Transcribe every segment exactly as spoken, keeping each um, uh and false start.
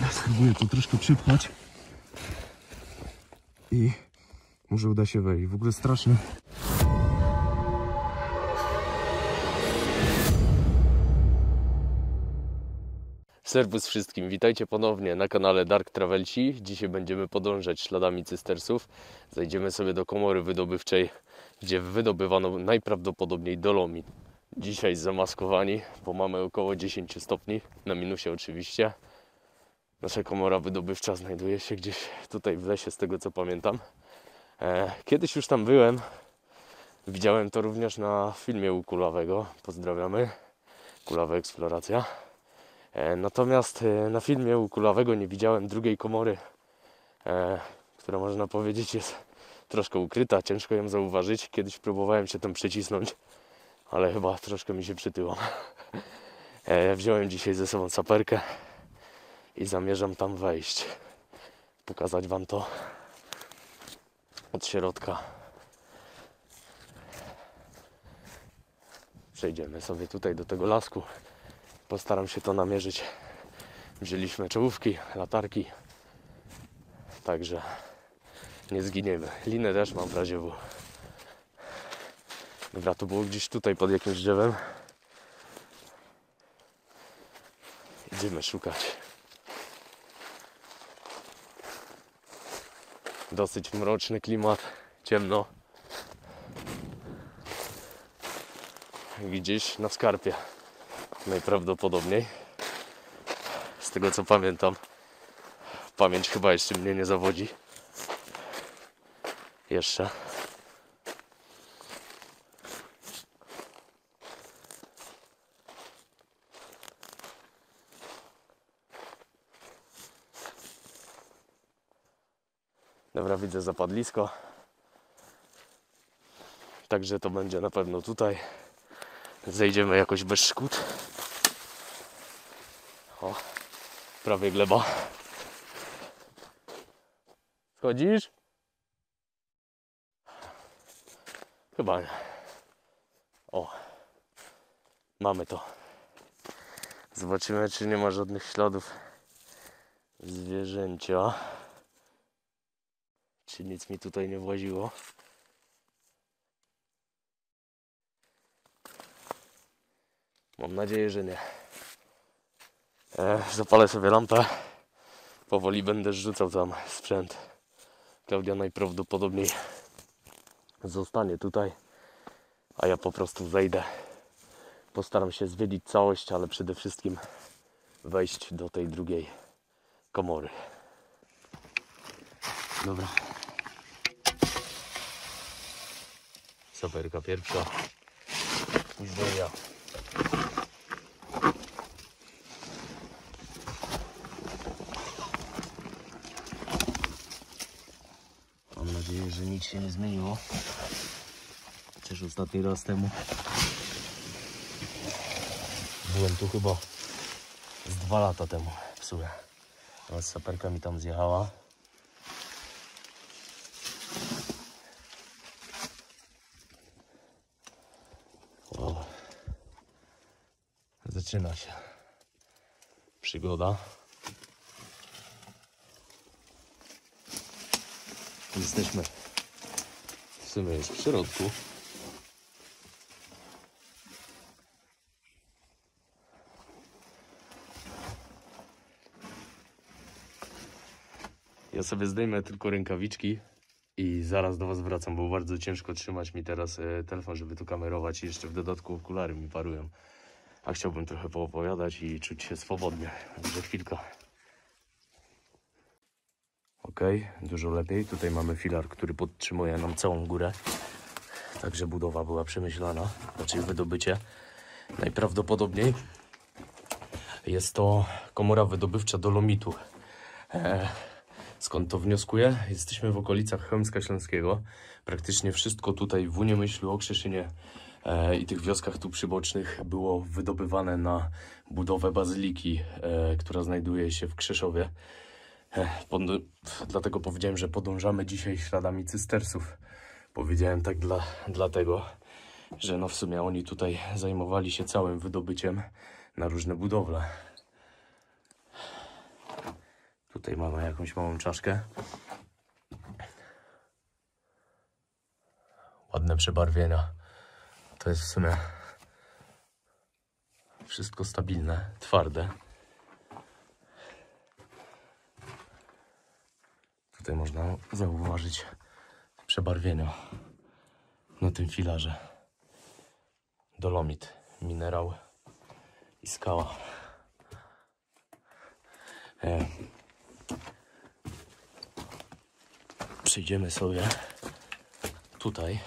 Spróbuję to troszkę przypchać i może uda się wejść. W ogóle straszne. Serwus wszystkim, witajcie ponownie na kanale Dark Travelsi. Dzisiaj będziemy podążać śladami cystersów. Zajdziemy sobie do komory wydobywczej, gdzie wydobywano najprawdopodobniej dolomit. Dzisiaj zamaskowani, bo mamy około dziesięć stopni, na minusie oczywiście. Nasza komora wydobywcza znajduje się gdzieś tutaj w lesie, z tego co pamiętam. Kiedyś już tam byłem, widziałem to również na filmie u Kulawego, pozdrawiamy, Kulawa Eksploracja. Natomiast na filmie u Kulawego nie widziałem drugiej komory, która można powiedzieć jest troszkę ukryta, ciężko ją zauważyć. Kiedyś próbowałem się tam przycisnąć, ale chyba troszkę mi się przytyło. Wziąłem dzisiaj ze sobą saperkę i zamierzam tam wejść, pokazać wam to od środka. Przejdziemy sobie tutaj do tego lasku. Postaram się to namierzyć. Wzięliśmy czołówki, latarki. Także nie zginiemy. Linę też mam w razie W. Dobra, to było gdzieś tutaj pod jakimś drzewem. Idziemy szukać. Dosyć mroczny klimat, ciemno. Gdzieś na skarpie najprawdopodobniej. Z tego co pamiętam. Pamięć chyba jeszcze mnie nie zawodzi. Jeszcze. Dobra, widzę zapadlisko. Także to będzie na pewno tutaj. Zejdziemy jakoś bez szkód. O, prawie gleba. Wchodzisz? Chyba nie. O, mamy to. Zobaczymy, czy nie ma żadnych śladów zwierzęcia. Czy nic mi tutaj nie właziło. Mam nadzieję, że nie. E, zapalę sobie lampę. Powoli będę rzucał tam sprzęt. Klaudia najprawdopodobniej zostanie tutaj, a ja po prostu zejdę. Postaram się zwiedzić całość, ale przede wszystkim wejść do tej drugiej komory. Dobra. Saperka pierwsza. Uzbrojenia. Mam nadzieję, że nic się nie zmieniło. Chociaż ostatni raz temu byłem tu chyba z dwa lata temu w sumie. Teraz saperka mi tam zjechała. O. Zaczyna się przygoda. Jesteśmy w sumie już w środku. Ja sobie zdejmę tylko rękawiczki i zaraz do was wracam, bo bardzo ciężko trzymać mi teraz e, telefon, żeby tu kamerować i jeszcze w dodatku okulary mi parują. A chciałbym trochę poopowiadać i czuć się swobodnie. Także chwilka. Ok, dużo lepiej. Tutaj mamy filar, który podtrzymuje nam całą górę. Także budowa była przemyślana, raczej wydobycie. Najprawdopodobniej jest to komora wydobywcza dolomitu. E, skąd to wnioskuję? Jesteśmy w okolicach Chełmska Śląskiego. Praktycznie wszystko tutaj w Unieumyślu, Okrzeszynie e, i tych wioskach tu przybocznych było wydobywane na budowę bazyliki, e, która znajduje się w Krzeszowie. Pod, dlatego powiedziałem, że podążamy dzisiaj śladami cystersów. Powiedziałem tak dla, dlatego, że no w sumie oni tutaj zajmowali się całym wydobyciem na różne budowle. Tutaj mamy jakąś małą czaszkę. Ładne przebarwienia. To jest w sumie wszystko stabilne, twarde. Tutaj można zauważyć przebarwienia na tym filarze. Dolomit, minerał i skała. E, Przejdziemy sobie tutaj.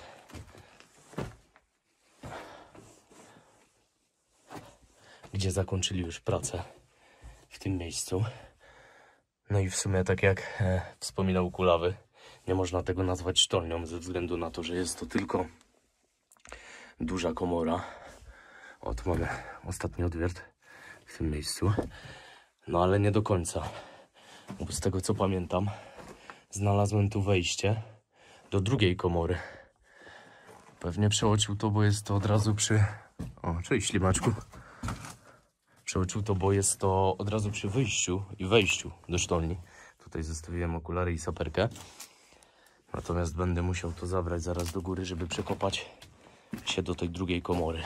Gdzie zakończyli już pracę w tym miejscu. No i w sumie, tak jak e, wspominał Kulawy, nie można tego nazwać sztolnią ze względu na to, że jest to tylko duża komora. O, tu mamy ostatni odwiert w tym miejscu. No ale nie do końca. Bo z tego co pamiętam, znalazłem tu wejście do drugiej komory. Pewnie przeoczył to, bo jest to od razu przy... O, cześć ślimaczku. Przeoczył to, bo jest to od razu przy wyjściu i wejściu do sztolni. Tutaj zostawiłem okulary i saperkę. Natomiast będę musiał to zabrać zaraz do góry, żeby przekopać się do tej drugiej komory.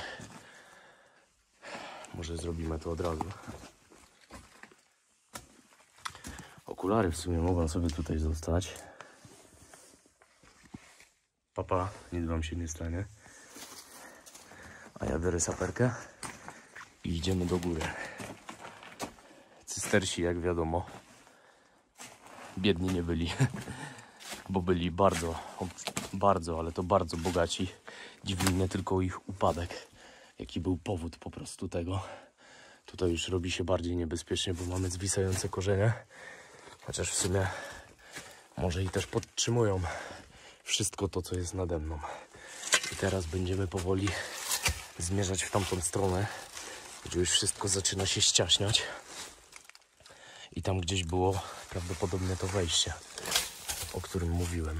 Może zrobimy to od razu. Okulary w sumie mogą sobie tutaj zostać. Papa, nic wam się nie stanie. A ja biorę saperkę i idziemy do góry. Cystersi, jak wiadomo, biedni nie byli, bo byli bardzo, bardzo, ale to bardzo bogaci. Dziwi mnie tylko ich upadek, jaki był powód po prostu tego. Tutaj już robi się bardziej niebezpiecznie, bo mamy zwisające korzenie, chociaż w sumie może i też podtrzymują wszystko to, co jest nade mną. I teraz będziemy powoli zmierzać w tamtą stronę, gdzie już wszystko zaczyna się ściaśniać. I tam gdzieś było prawdopodobnie to wejście, o którym mówiłem.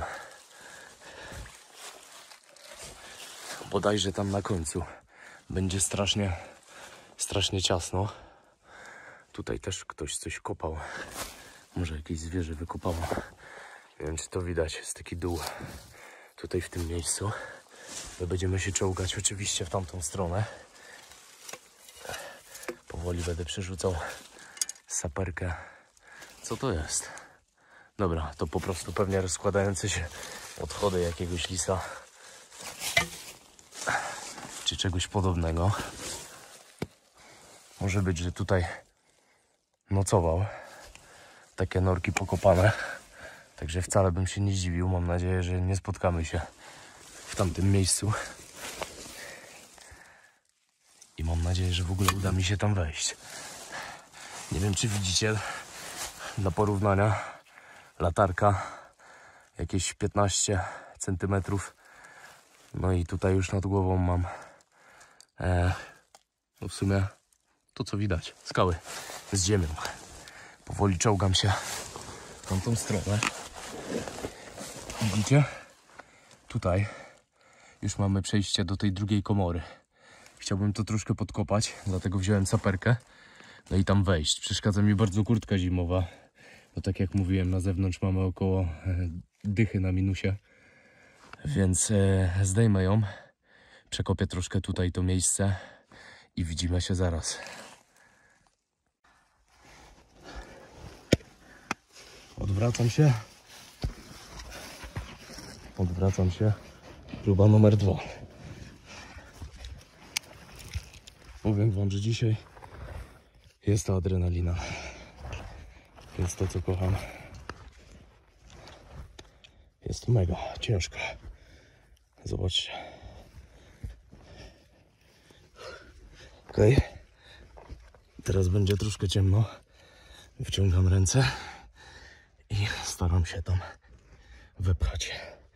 Bodajże tam na końcu będzie strasznie, strasznie ciasno. Tutaj też ktoś coś kopał. Może jakieś zwierzę wykopało. Nie wiem, czy to widać, jest taki dół tutaj w tym miejscu. My będziemy się czołgać oczywiście w tamtą stronę. Powoli będę przerzucał saperkę. Co to jest? Dobra, to po prostu pewnie rozkładające się odchody jakiegoś lisa czy czegoś podobnego. Może być, że tutaj nocował. Takie norki pokopane. Także wcale bym się nie zdziwił. Mam nadzieję, że nie spotkamy się w tamtym miejscu. I mam nadzieję, że w ogóle uda mi się tam wejść. Nie wiem, czy widzicie, dla porównania latarka jakieś piętnaście centymetrów. No i tutaj już nad głową mam e, no w sumie to, co widać, skały z ziemią. Powoli czołgam się w tamtą stronę. Widzicie? Tutaj już mamy przejście do tej drugiej komory. Chciałbym to troszkę podkopać, dlatego wziąłem saperkę. No i tam wejść. Przeszkadza mi bardzo kurtka zimowa, bo tak jak mówiłem, na zewnątrz mamy około e, dychy na minusie. Więc e, zdejmę ją, przekopię troszkę tutaj to miejsce i widzimy się zaraz. Odwracam się. Odwracam się. Próba numer dwa. Powiem wam, że dzisiaj jest to adrenalina. Jest to, co kocham. Jest mega ciężko. Zobaczcie. Ok. Teraz będzie troszkę ciemno. Wciągam ręce i staram się tam wepchać.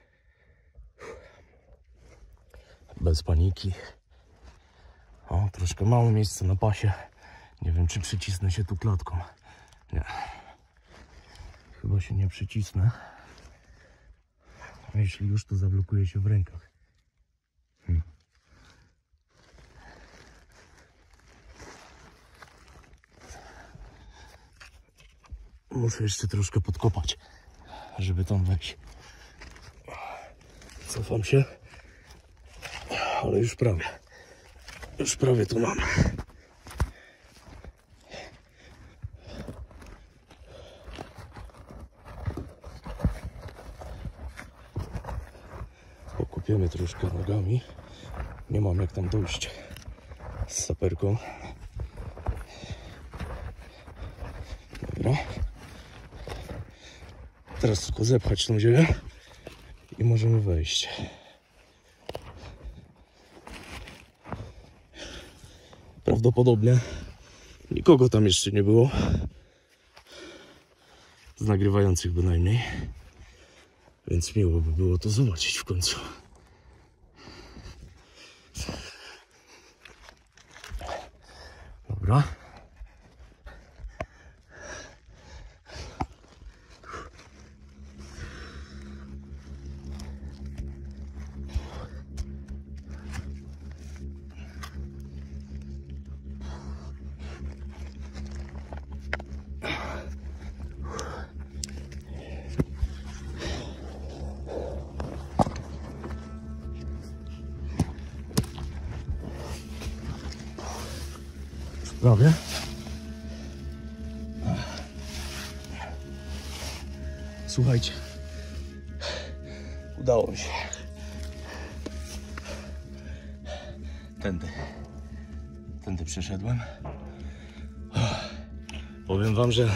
Bez paniki. O, troszkę mało miejsca na pasie. Nie wiem, czy przycisnę się tu klatką. Nie. Chyba się nie przycisnę. A jeśli już, to zablokuję się w rękach. Hmm. Muszę jeszcze troszkę podkopać, żeby tam wejść. Cofam się, ale już prawie. Już prawie tu mam. Pokopiemy troszkę nogami. Nie mam jak tam dojść z saperką. Dobra. Teraz tylko zepchać tą ziemię i możemy wejść. Prawdopodobnie nikogo tam jeszcze nie było. Z nagrywających bynajmniej. Więc miło by było to zobaczyć w końcu. Dobra. Prawie. Słuchajcie, udało mi się. Tędy. Tędy przeszedłem. Powiem wam, że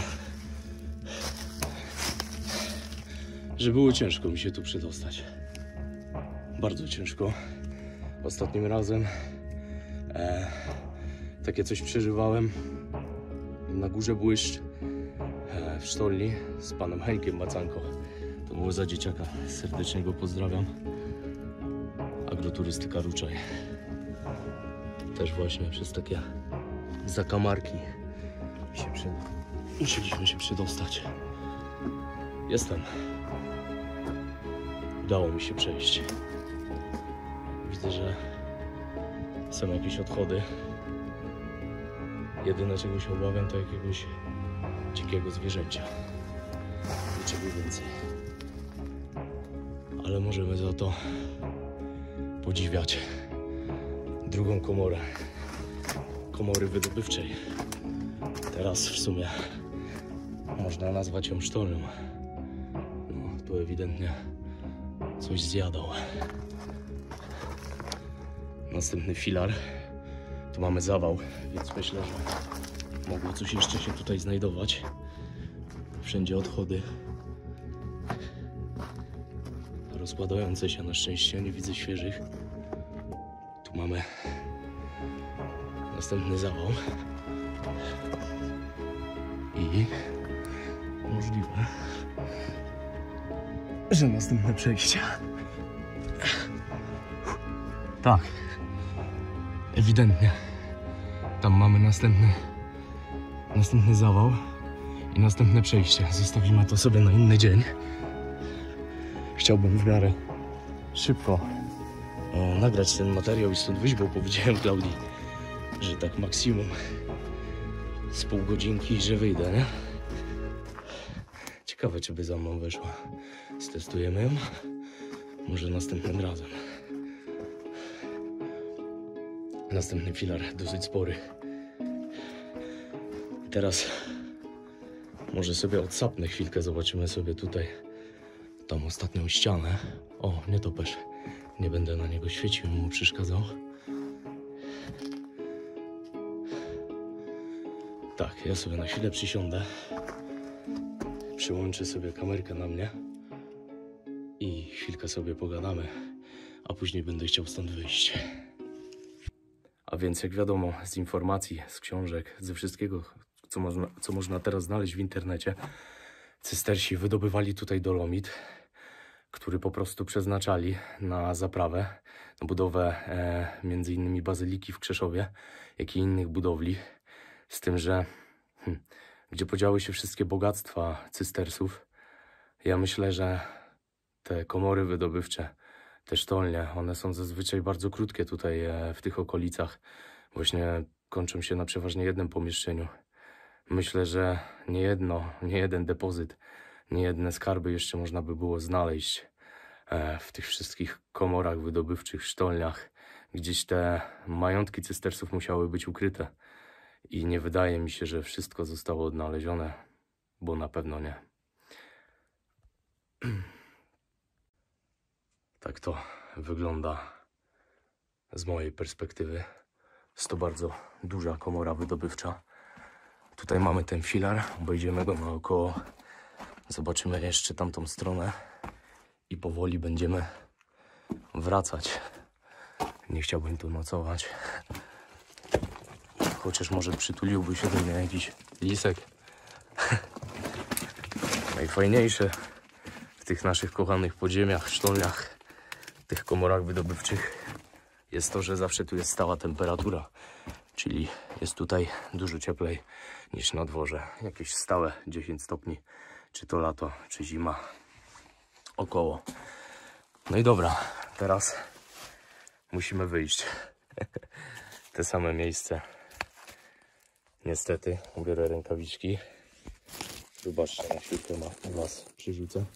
że było ciężko mi się tu przedostać. Bardzo ciężko. Ostatnim razem e, takie coś przeżywałem na Górze Błyszcz e, w Sztolni z panem Henkiem Macanko. To było za dzieciaka. Serdecznie go pozdrawiam. Agroturystyka Ruczaj. Też właśnie przez takie zakamarki się przed... musieliśmy się przedostać. Jestem. Udało mi się przejść. Widzę, że są jakieś odchody. Jedyne, czego się obawiam, to jakiegoś dzikiego zwierzęcia. Niczego więcej. Ale możemy za to podziwiać drugą komorę. Komory wydobywczej. Teraz w sumie można nazwać ją sztolnią. No, tu ewidentnie coś zjadał. Następny filar. Tu mamy zawał, więc myślę, że mogło coś jeszcze się tutaj znajdować. Wszędzie odchody rozkładające się, na szczęście nie widzę świeżych. Tu mamy następny zawał i możliwe, że następne przejścia. Tak, ewidentnie tam mamy następny następny zawał i następne przejście. Zostawimy to sobie na inny dzień. Chciałbym w miarę szybko o, nagrać ten materiał i stąd wyjść, bo powiedziałem Klaudii, że tak maksimum z pół godzinki, że wyjdę, nie? Ciekawe, czy by za mną weszła. Stestujemy ją. Może następnym razem. Następny filar dosyć spory. Teraz może sobie odsapnę chwilkę, zobaczymy sobie tutaj tą ostatnią ścianę. O, nietoperz. Nie będę na niego świecił, mu przeszkadzał. Tak, ja sobie na chwilę przysiądę. Przyłączę sobie kamerkę na mnie i chwilkę sobie pogadamy, a później będę chciał stąd wyjść. A więc jak wiadomo z informacji, z książek, ze wszystkiego, co można, co można teraz znaleźć w internecie, cystersi wydobywali tutaj dolomit, który po prostu przeznaczali na zaprawę, na budowę e, między innymi bazyliki w Krzeszowie, jak i innych budowli. Z tym, że hm, gdzie podziały się wszystkie bogactwa cystersów, ja myślę, że te komory wydobywcze, te sztolnie, one są zazwyczaj bardzo krótkie tutaj e, w tych okolicach. Właśnie kończą się na przeważnie jednym pomieszczeniu. Myślę, że nie jedno, nie jeden depozyt, nie jedne skarby jeszcze można by było znaleźć e, w tych wszystkich komorach wydobywczych, sztolniach. Gdzieś te majątki cystersów musiały być ukryte. I nie wydaje mi się, że wszystko zostało odnalezione, bo na pewno nie. Tak to wygląda z mojej perspektywy. Jest to bardzo duża komora wydobywcza. Tutaj mamy ten filar, obejdziemy go naokoło. Zobaczymy jeszcze tamtą stronę i powoli będziemy wracać. Nie chciałbym tu nocować. Chociaż może przytuliłby się do mnie jakiś lisek. Najfajniejsze w tych naszych kochanych podziemiach, sztolniach, tych komorach wydobywczych jest to, że zawsze tu jest stała temperatura. Czyli jest tutaj dużo cieplej niż na dworze. Jakieś stałe dziesięć stopni, czy to lato, czy zima. Około. No i dobra, teraz musimy wyjść. Te same miejsce. Niestety, ubiorę rękawiczki. Wybaczcie, na chwilkę was przerzucę.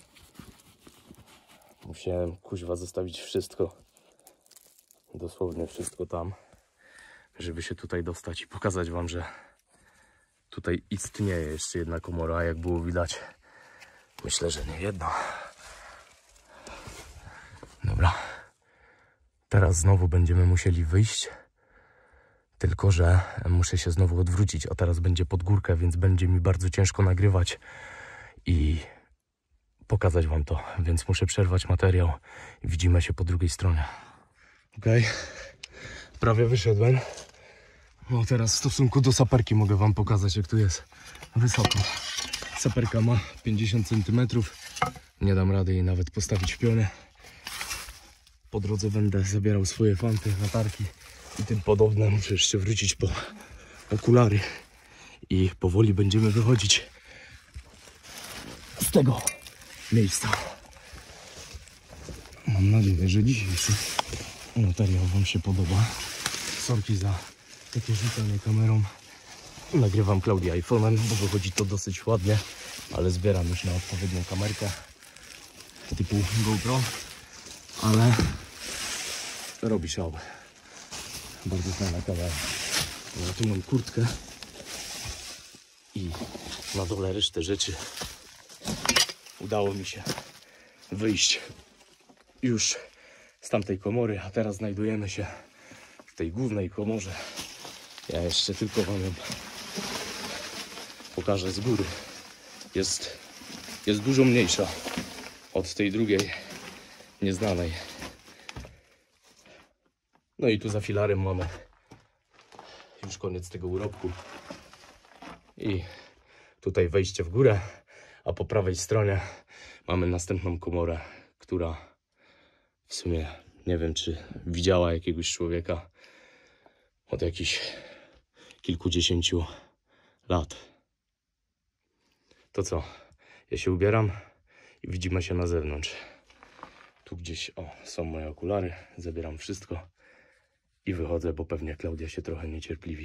Musiałem, kuźwa, zostawić wszystko. Dosłownie wszystko tam, żeby się tutaj dostać i pokazać wam, że tutaj istnieje jeszcze jedna komora, a jak było widać, myślę, że nie jedna. Dobra. Teraz znowu będziemy musieli wyjść. Tylko że muszę się znowu odwrócić, a teraz będzie pod górkę, więc będzie mi bardzo ciężko nagrywać i pokazać wam to. Więc muszę przerwać materiał i widzimy się po drugiej stronie. Okej, okay. Prawie wyszedłem. No teraz w stosunku do saperki mogę wam pokazać, jak tu jest wysoko. Saperka ma pięćdziesiąt centymetrów. Nie dam rady jej nawet postawić w pionie. Po drodze będę zabierał swoje fanty, latarki i tym podobne. Muszę jeszcze wrócić po okulary i powoli będziemy wychodzić z tego miejsca. Mam nadzieję, że dzisiejszy materiał wam się podoba. Sorki za takie rzucanie kamerą. Nagrywam Klaudię iPhone'em, bo wychodzi to dosyć ładnie, ale zbieram już na odpowiednią kamerkę typu GoPro, ale robi show. Bardzo fajna kamera. Ja tu mam kurtkę i na dole resztę rzeczy. Udało mi się wyjść już z tamtej komory, a teraz znajdujemy się w tej głównej komorze. Ja jeszcze tylko wam ją pokażę z góry. Jest, jest dużo mniejsza od tej drugiej, nieznanej. No i tu za filarem mamy już koniec tego urobku. I tutaj wejście w górę, a po prawej stronie mamy następną komorę, która w sumie nie wiem, czy widziała jakiegoś człowieka od jakichś kilkudziesięciu lat. To co? Ja się ubieram i widzimy się na zewnątrz. Tu gdzieś, o, są moje okulary, zabieram wszystko i wychodzę, bo pewnie Klaudia się trochę niecierpliwi.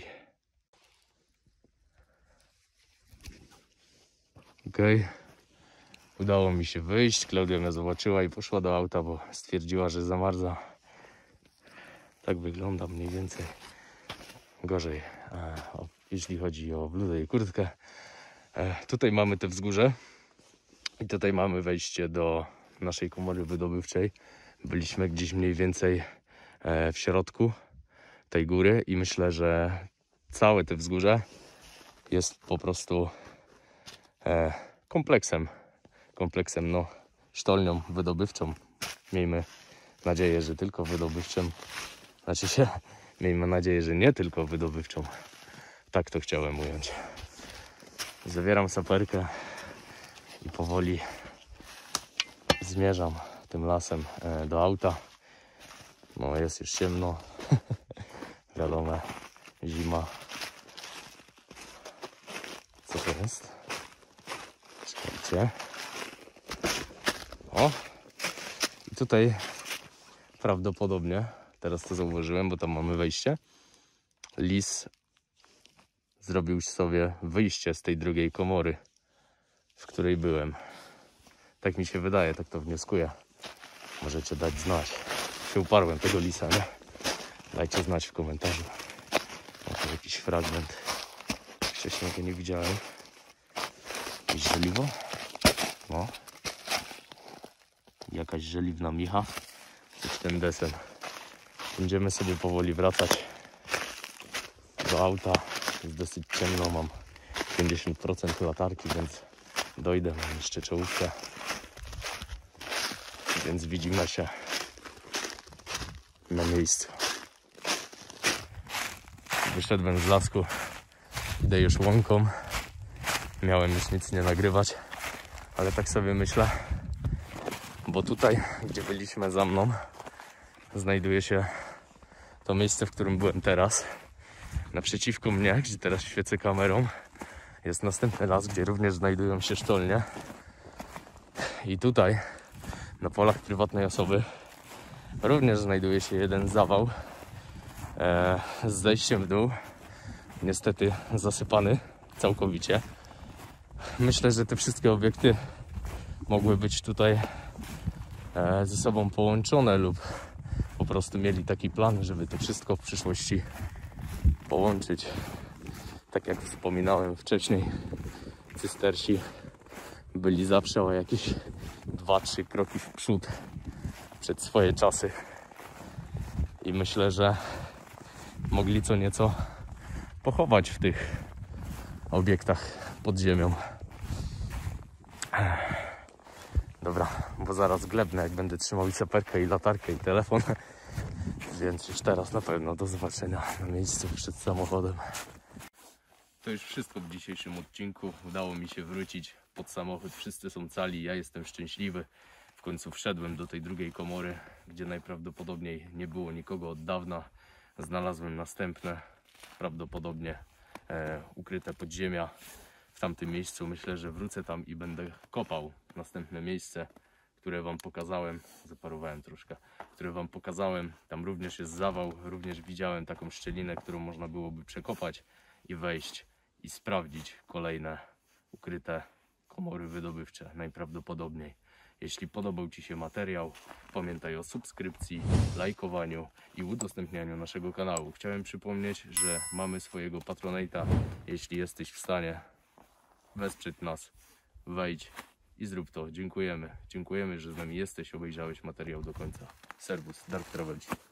Okej. Okay. Udało mi się wyjść. Klaudia mnie zobaczyła i poszła do auta, bo stwierdziła, że zamarza. Tak wygląda mniej więcej. Gorzej, e, o, jeśli chodzi o bluzę i kurtkę. E, tutaj mamy te wzgórze i tutaj mamy wejście do naszej komory wydobywczej. Byliśmy gdzieś mniej więcej e, w środku tej góry i myślę, że całe te wzgórze jest po prostu e, kompleksem, kompleksem, no, sztolnią wydobywczą. Miejmy nadzieję, że tylko wydobywczą. Znaczy się, miejmy nadzieję, że nie tylko wydobywczą. Tak to chciałem ująć. Zabieram saperkę i powoli zmierzam tym lasem e, do auta. No, jest już ciemno. Wiadomo, zima. Co to jest? Czekajcie. O! I tutaj prawdopodobnie, teraz to zauważyłem, bo tam mamy wejście. Lis zrobił sobie wyjście z tej drugiej komory, w której byłem. Tak mi się wydaje, tak to wnioskuję. Możecie dać znać. Się uparłem tego lisa, nie? Dajcie znać w komentarzu. Oto jakiś fragment. Wcześniej go nie widziałem. Jakieś żeliwo? No. Jakaś żeliwna micha. Coś ten desen. Będziemy sobie powoli wracać do auta. Jest dosyć ciemno, mam pięćdziesiąt procent latarki, więc dojdę, mam jeszcze czołówkę. Więc widzimy się na miejscu. Wyszedłem z lasku, idę już łąką. Miałem już nic nie nagrywać, ale tak sobie myślę, bo tutaj, gdzie byliśmy za mną, znajduje się to miejsce, w którym byłem teraz. Naprzeciwko mnie, gdzie teraz świecę kamerą, jest następny las, gdzie również znajdują się sztolnie. I tutaj, na polach prywatnej osoby, również znajduje się jeden zawał e, z zejściem w dół. Niestety zasypany całkowicie. Myślę, że te wszystkie obiekty mogły być tutaj e, ze sobą połączone lub po prostu mieli taki plan, żeby to wszystko w przyszłości połączyć. Tak jak wspominałem wcześniej, cystersi byli zawsze o jakieś dwa trzy kroki w przód przed swoje czasy. I myślę, że mogli co nieco pochować w tych obiektach pod ziemią. Dobra, bo zaraz glebnę, jak będę trzymał i saperkę, i latarkę, i telefon. Więc już teraz na pewno do zobaczenia na miejscu przed samochodem. To już wszystko w dzisiejszym odcinku. Udało mi się wrócić pod samochód. Wszyscy są cali, ja jestem szczęśliwy. W końcu wszedłem do tej drugiej komory, gdzie najprawdopodobniej nie było nikogo od dawna. Znalazłem następne, prawdopodobnie e, ukryte podziemia w tamtym miejscu. Myślę, że wrócę tam i będę kopał następne miejsce, które wam pokazałem. Zaparowałem troszkę, które wam pokazałem. Tam również jest zawał, również widziałem taką szczelinę, którą można byłoby przekopać i wejść i sprawdzić kolejne ukryte komory wydobywcze najprawdopodobniej. Jeśli podobał ci się materiał, pamiętaj o subskrypcji, lajkowaniu i udostępnianiu naszego kanału. Chciałem przypomnieć, że mamy swojego Patronite'a. Jeśli jesteś w stanie wesprzeć nas, wejdź i zrób to. Dziękujemy. Dziękujemy, że z nami jesteś, obejrzałeś materiał do końca. Servus, Dark Travelci.